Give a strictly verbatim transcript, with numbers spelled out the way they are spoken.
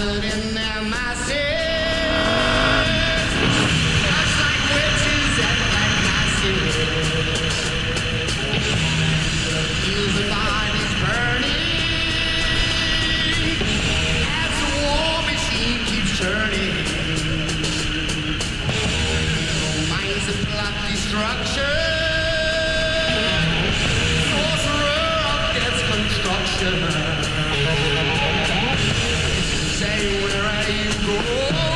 slaughtered in their masses, just like witches and black masses. The fields of bodies burning as the war machine keeps turning. Minds that plot destruction, sorcerer of death's construction. Say, where are you going?